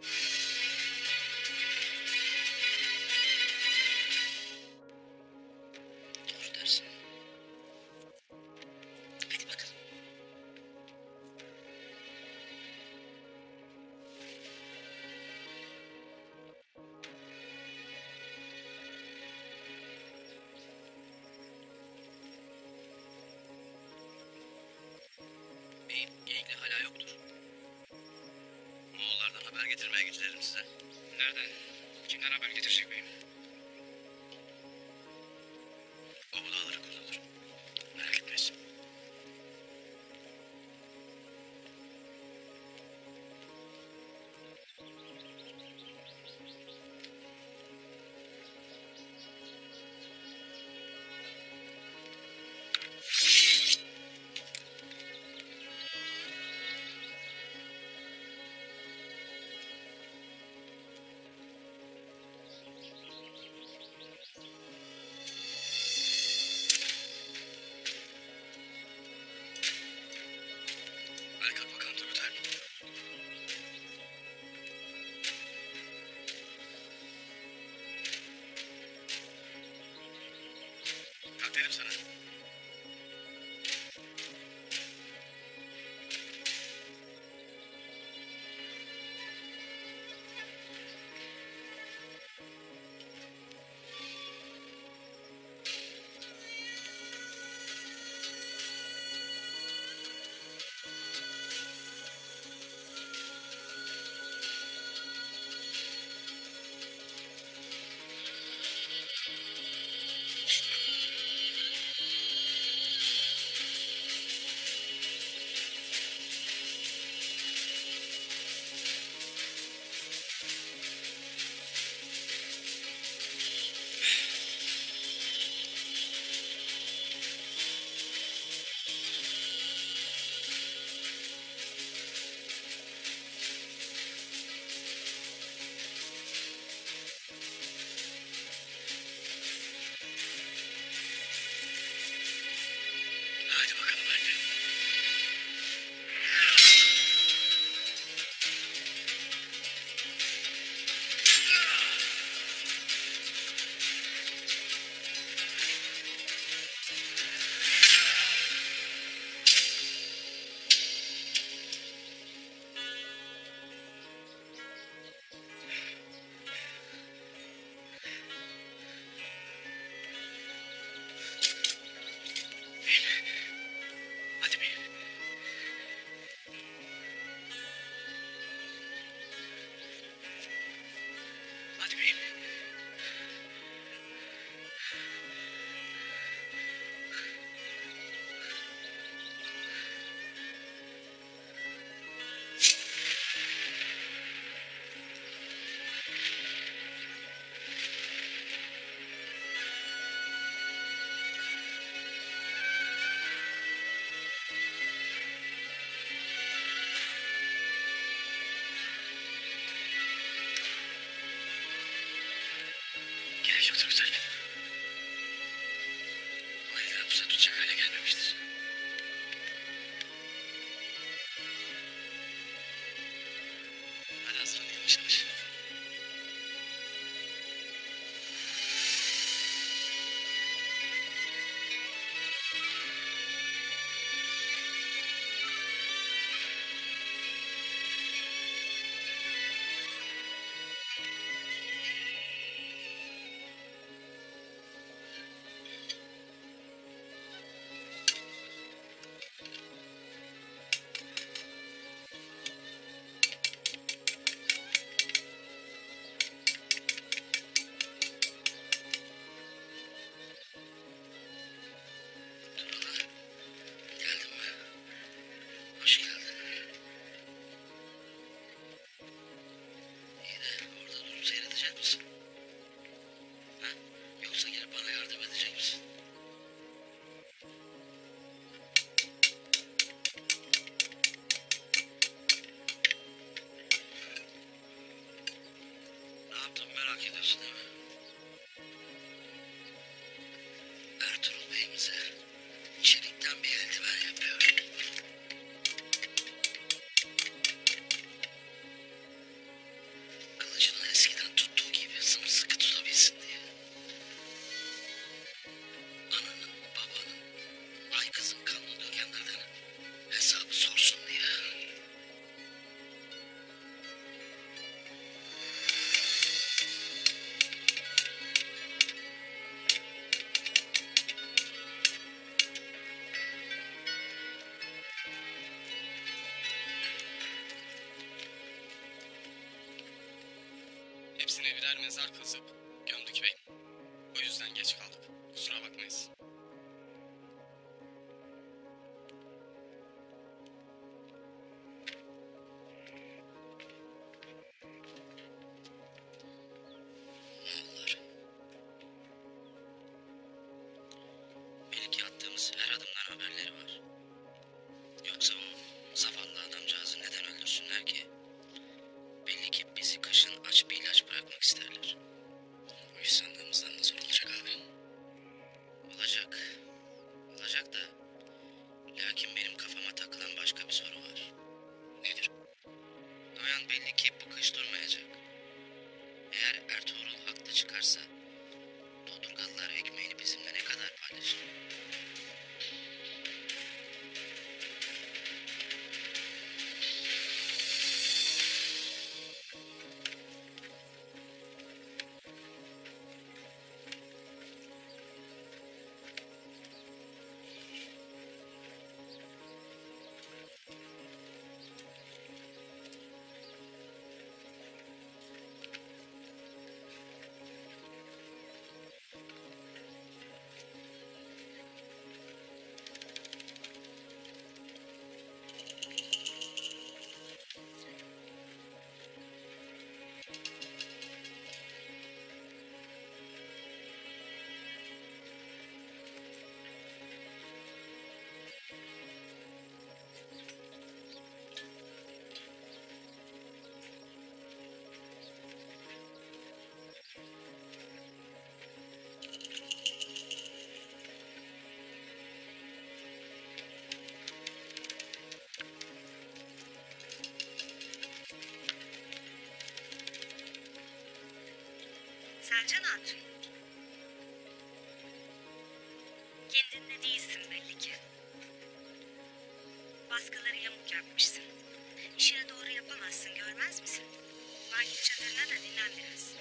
Doğru dersin. Hadi bakalım. Beyim, geyikli hala yoktur. Moğollardan haber getirmeye gidelim size. Nereden? Kimden haber getirecek beyim? O bu dağları kurtarır. Merak etmeyiz. Hadi kalk bakalım Turgut abi. Kalk dedim sana. Hadi bakalım hadi. Hadi beyim. Hadi beyim. Gerek yok Turgut abi. O elden pusa tutacak hale gelmemiştir. Hadi hazırlan yavaş yavaş. Turgut, geldin mi? Hoş geldin. İyi de orada durup seyredecek misin? Ha? Yoksa gelip bana yardım edecek misin? Ne yaptım merak ediyorsun değil mi? Ertugrul Bey'imize çelikten bir eldiven yapıyorum. birer mezar kazıp gömdük beyim. O yüzden geç kaldık. Kusura bakmayız. Moğollar. Belki attığımız her adımdan haberleri var. Yoksa o zavallı adamcağızı neden öldürsünler ki? Belli ki bizi kışın aç bir ilaç bırakmak isterler. Bu iş sandığımızdan da zor olacak abi. Olacak. Olacak da. Lakin benim kafama takılan başka bir soru var. Nedir? Noyan belli ki bu kış durmayacak. Eğer Ertugrul haklı çıkarsa Dodurgalılar ekmeğini bizimle ne kadar paylaşır? Selcan Hatun. Kendinde değilsin belli ki. Baskıları yamuk yapmışsın. İşini doğru yapamazsın, görmez misin? Var git çadırına da dinlen biraz.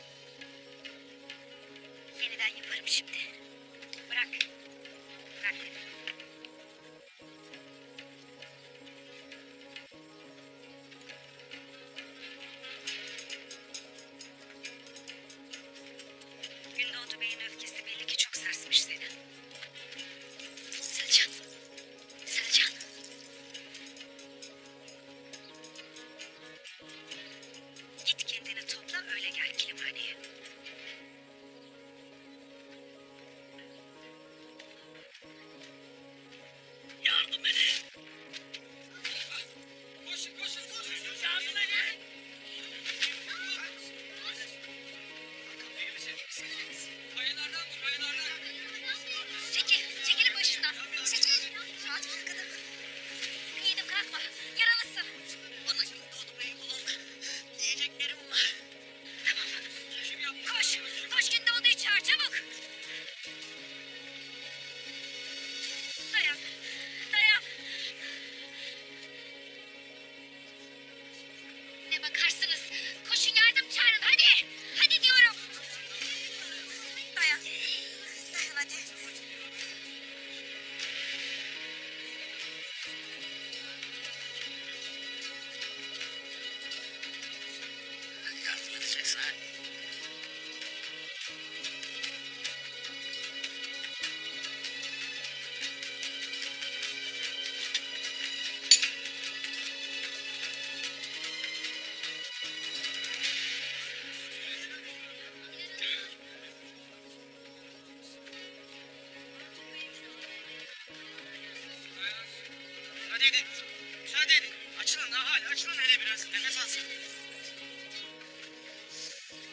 Yeniden yaparım şimdi. Bırak. Bırak beni. Gündoğdu Bey'in öfkesi belli ki çok sarsmış seni. Selcan. Selcan. Git kendini topla öyle gel kilimhaneye. Yardım edin. Koşun koşun koşun. Yardım edin. Kayalardan bu kayalardan. Çekilin başından. Çekil. Rahat ol kadın. Yiğidim kalkma. Yaralısın. Bana Gündoğdu Bey'i bulun. Diyeceklerim var. Koş. Koş Gündoğdu'yu çağır çabuk. Dayan. Dayan. Ne bakarsınız? Koşun yardım çağırın hadi. Hadi diyorum. Dayan. Dayan hadi. Yardım edeceksin ha. Hadi edin. Müsaade edin. Açılın daha hala. Açılın hele biraz. Nefes alsın.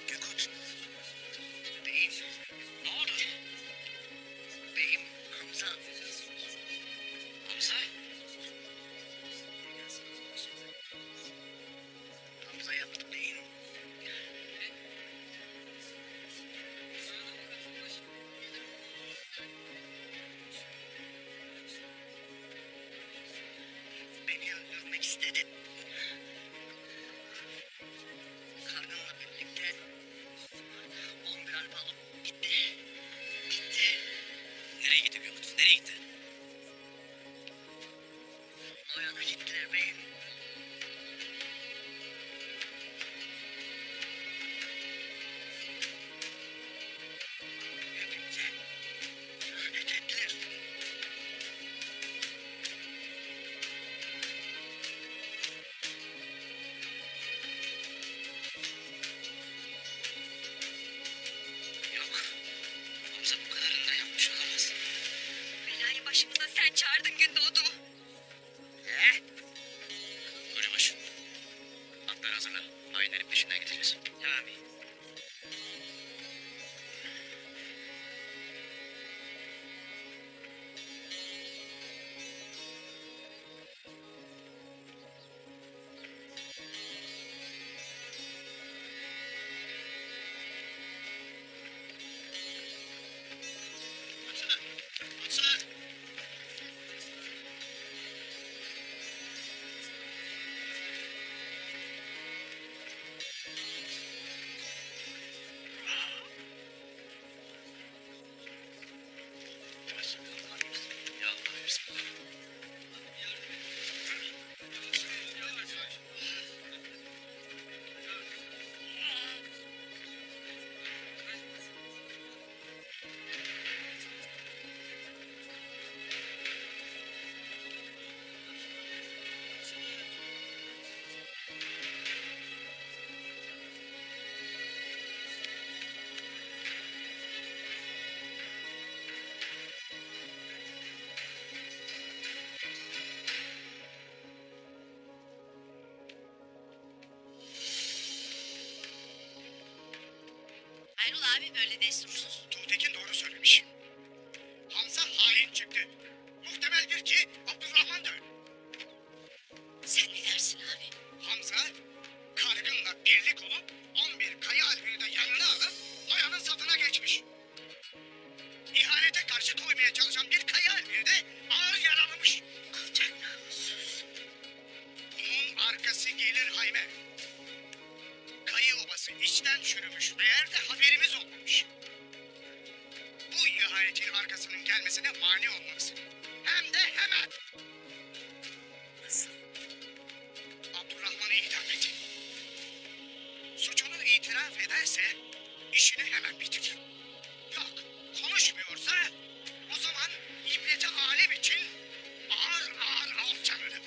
abi böyle destursuz? Tuğtekin doğru söylemiş. Hamza hain çıktı. Muhtemeldir ki Abdurrahman da öyle. Sen ne dersin abi? Hamza Kargın'la birlik olup 11 Kaya Alpini de yanına alıp Oya'nın safına geçmiş. İhanete karşı koymaya çalışan bir Kaya Alpini de ağır yaralamış. Alçak namussuz. Bunun arkası gelir Hayme. Kayı obası içten çürümüş meğer de haberimiz olmamış. Bu ihanetin arkasının gelmesine mani olmalısın. Hem de hemen. Nasıl? Abdurrahman'ı idam et. Suçunu itiraf ederse işini hemen bitir. Yok, konuşmuyorsa o zaman ibreti alem için ağır ağır al canını.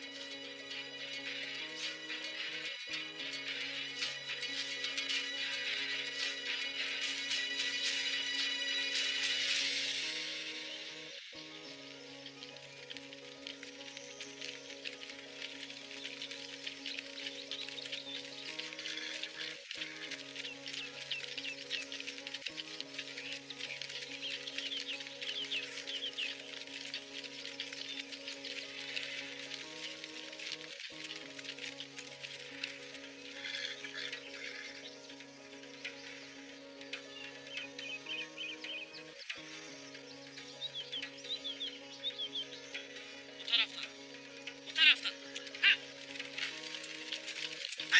Bu taraftan. Bu taraftan. Ha. Ay.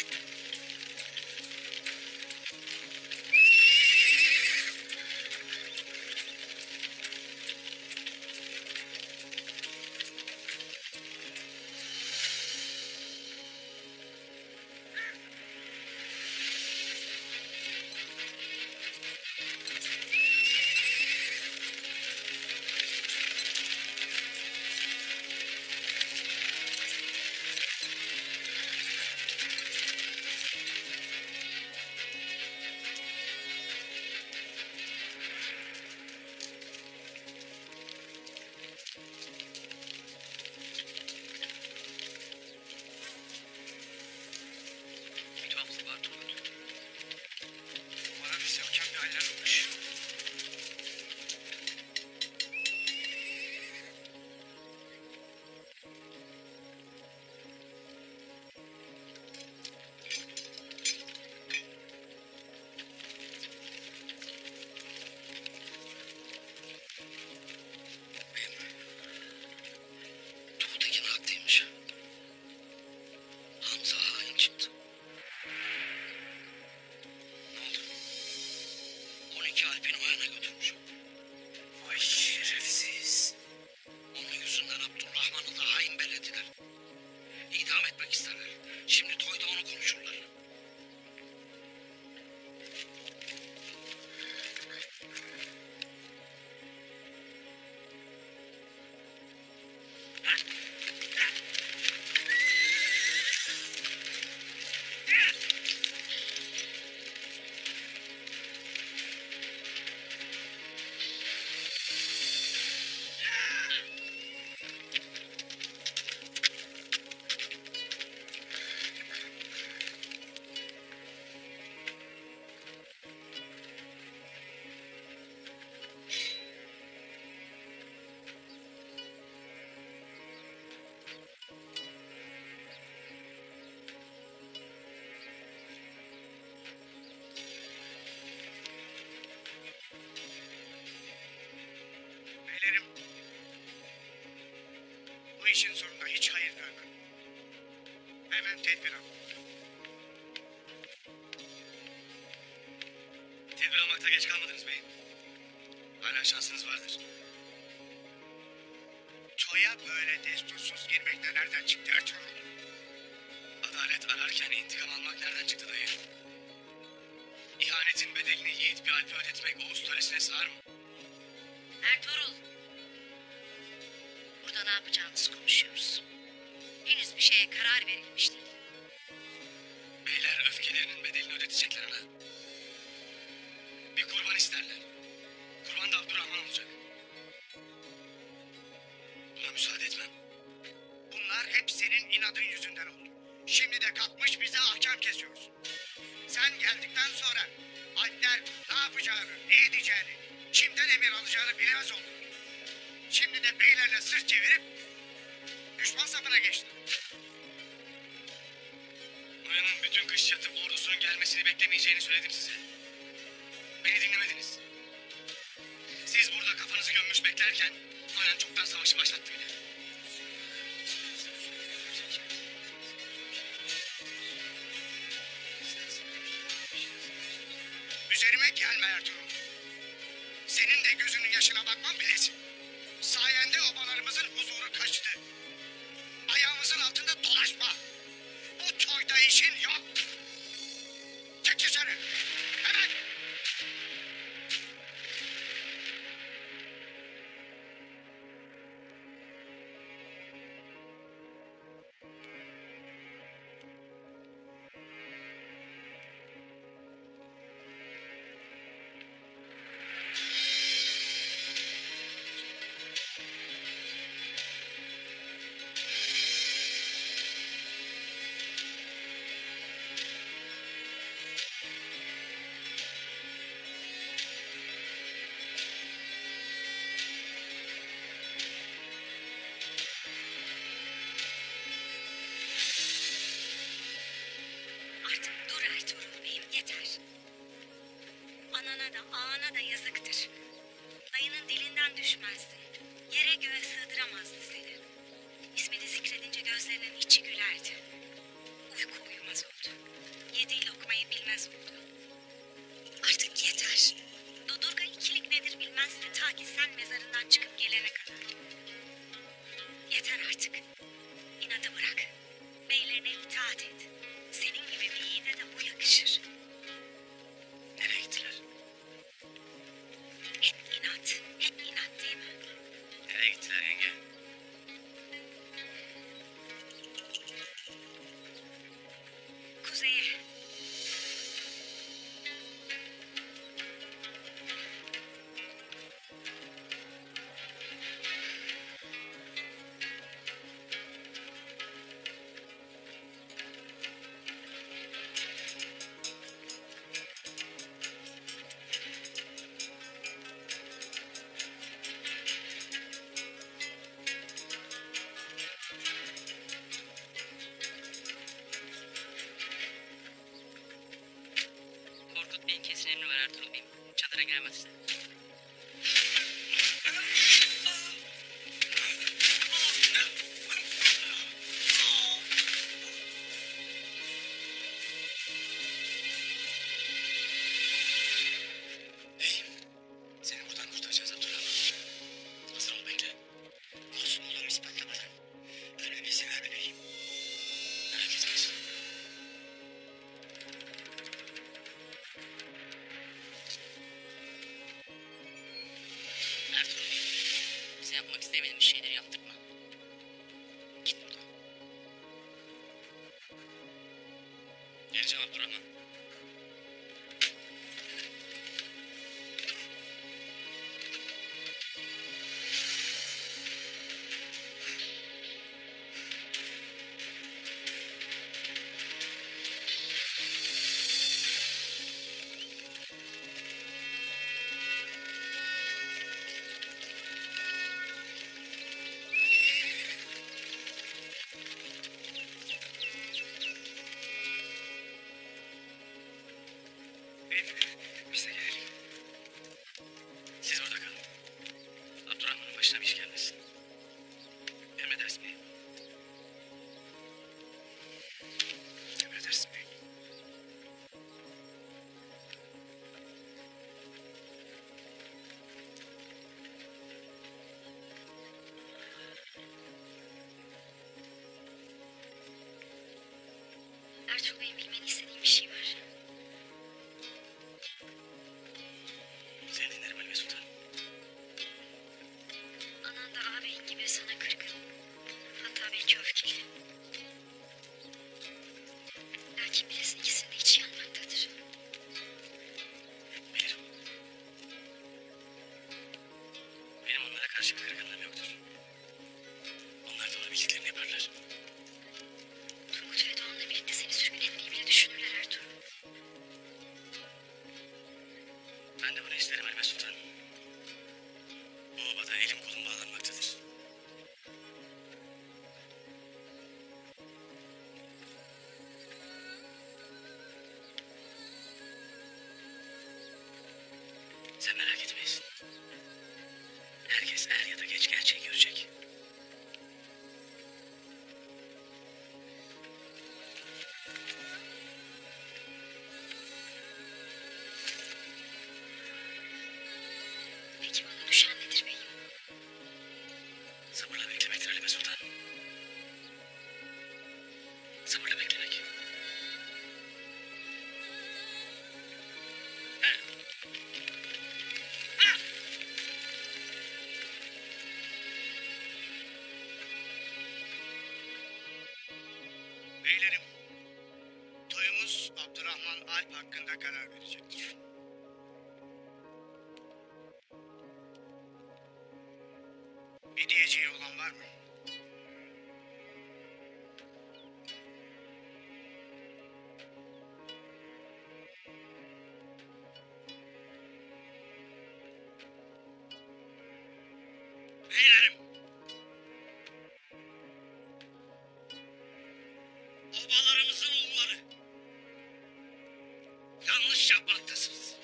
Bir tuhaflık var Turgut. Bana bir sevken bir haller olmuş. Tuğtekin haklıymış. Hamza hain çıktı. Ne oldu? 12 Alp'in o yana götürmüş. Vay şerefsiz. Onun yüzünden Abdurrahman'ı da hain bellediler. İdam etmek isterler. Şimdi toyda onu konuşurlar. Beylerim, bu işin sonunda hiç hayır görmem. Hemen tedbir al. Tedbir almakta geç kalmadınız beyim. Hala şansınız vardır. Toya böyle destursuz girmek de nereden çıktı Ertugrul? Adalet ararken intikam almak nereden çıktı dayı? İhanetin bedelini yiğit bir alpe ödetmek Oğuz töresine sığar mı? Ertugrul. Burada ne yapacağımızı konuşuyoruz. Henüz bir şeye karar verilmiş değil. Beyler öfkelerinin bedelini ödetecekler ana. Bir kurban isterler. Kurban da Abdurrahman olacak. Buna müsaade etmem. Bunlar hep senin inadın yüzünden oldu. Şimdi de kalkmış bize ahkam kesiyorsun. Sen geldikten sonra Alpler ne yapacağını, ne edeceğini, kimden emir alacağını bilemez oldu. Şimdi de beylerle sırt çevirip düşman safına geçti. Noyan'ın bütün kış yatıp ordusunun gelmesini beklemeyeceğini söyledim size. Beni dinlemediniz. Siz burada kafanızı gömmüş beklerken Noyan çoktan savaşı başlattı bile. Üzerime gelme Ertugrul. Senin de gözünün yaşına bakmam bilesin. Sayende obalarımızın huzuru kaçtı. Ayağımızın altında dolaşma. Bu toyda işin yok. Çık dışarı. Hemen. Artık dur Ertuğrul Bey'im yeter. Anana da ağana da yazıktır. Dayının dilinden düşmezdin. Yere göğe sığdıramazdı seni. İsmini zikredince gözlerinin içi gülerdi. Uyku uyumaz oldu. Yediği lokmayı bilmez oldu. Artık yeter. Dodurga ikilik nedir bilmezdi ta ki sen mezarından çıkıp gelene kadar. Yeter artık. İnadı bırak. Beylerine itaat et. Senin gibi bir yiğide de bu yakışır. Nereye gittiler? Hep inat. Hep inat değil mi? Nereye gittiler yenge? Kuzeye. Korkut Bey'in kesin emri var Ertuğrul Bey'im. Çadıra giremezsin. Seni buradan kurtaracağız Abdurrahman. Hazır ol bekle. Olsun oğlum ispatlamadan. Ölmeyi sever bebeğim. Merak etmesin. Ertuğrul Bey'im. Bize yapmak istemediğimiz şeyleri yaptırma. Git buradan. Geleceğim Abdurrahman. Biz de gelelim. Siz burada kalın. Abdurrahman'ın başına bir iş gelmesin. Emredersin beyim. Emredersin beyim. Ertuğrul Bey'in bilmeni istediğim bir şey var. Seni dinlerim Halime Sultan. Anan da ağabeyin gibi sana kırgın. Hatta belki öfkeli. Lakin bilesin ikisinin de içi yanmaktadır. Bilirim. Benim onlara karşı bir kırgınlığım yoktur. Onlar doğru bildiklerini yaparlar. Turgut ve Doğan'la birlikte seni sürgün etmeyi bile düşünürler Ertuğrul. Alp hakkında karar verecektir. Bir diyeceği olan var mı? Beylerim. Obalarımızın oğulları. Yanlış yapmaktasınız.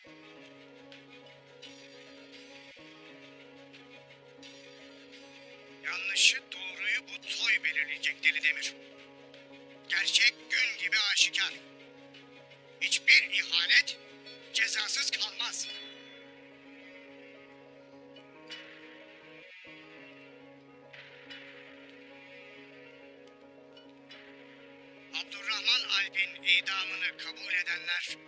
Yanlışı doğruyu bu toy belirleyecek Deli Demir. Gerçek gün gibi aşikar. Hiçbir ihanet cezasız kalmaz. Abdurrahman Alp'in idamını kabul edenler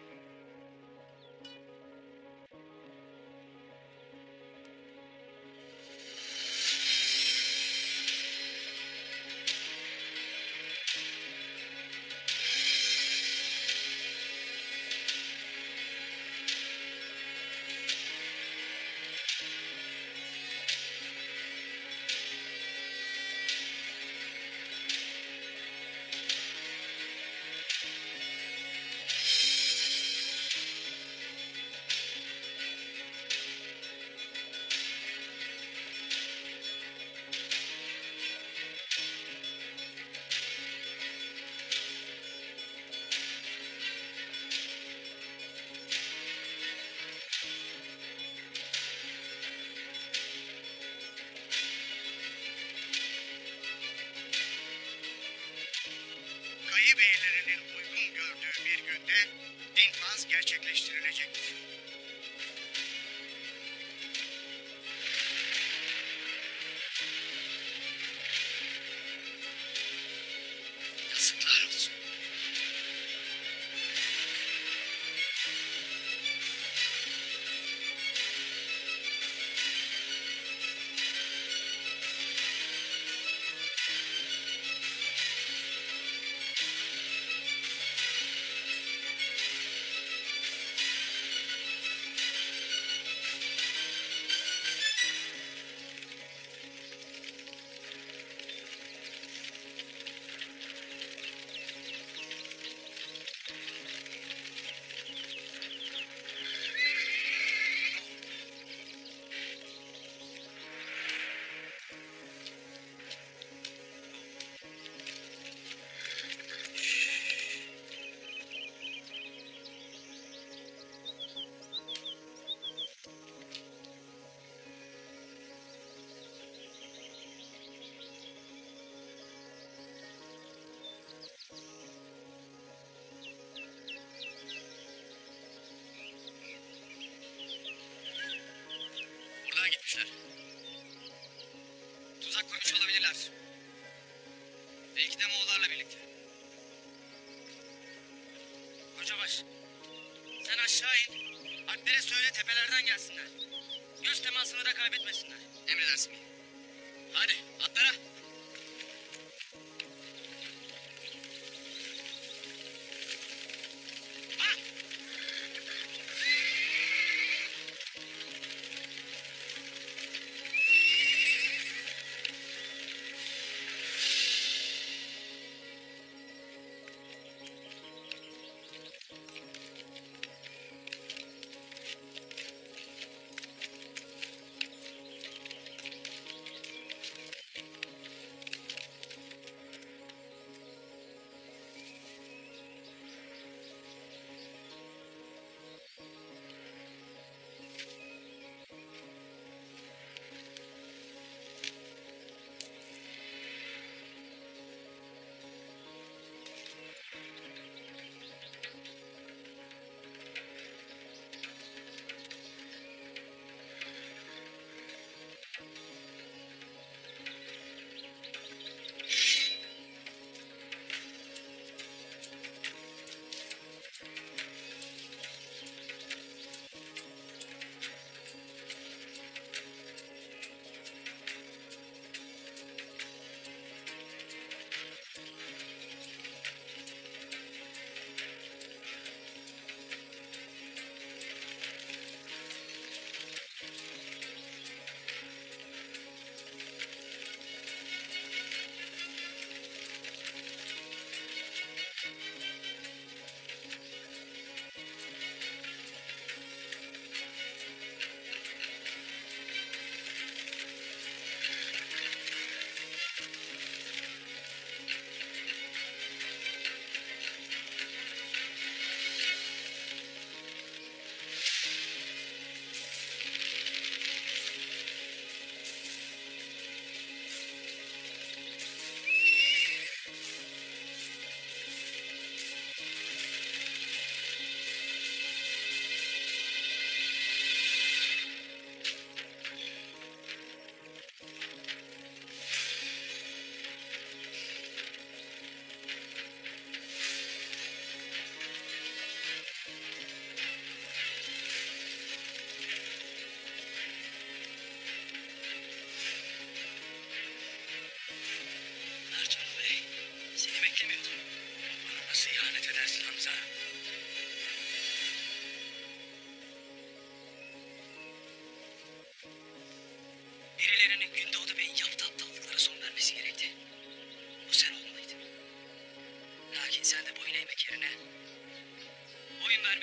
kayı beylerinin uygun gördüğü bir günde infaz gerçekleştirilecektir. Yazıklar olsun. Buradan gitmişler. Tuzak kurmuş olabilirler. Belki de Moğollarla birlikte. Kocabaş, sen aşağı in. Alplere söyle tepelerden gelsinler. Göz temasını da kaybetmesinler. Emredersin beyim. Hadi atlara. Ha!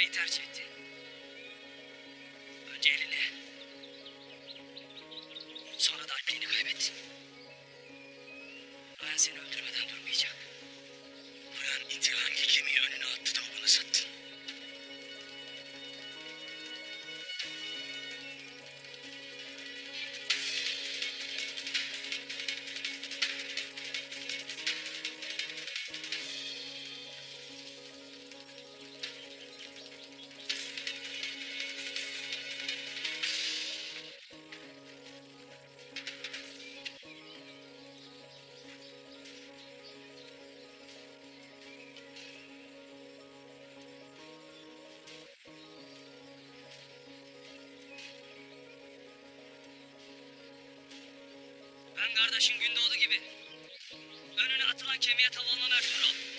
ölmeyi tercih ettin. Önce elini, sonra da alpliğini kaybettin. Noyan seni öldürmeden durmayacak. Noyan iti hangi kemiği önüne attı da onu sattın. Ben kardeşin Gündoğdu gibi önüne atılan kemiğe tav olmam Ertugrul.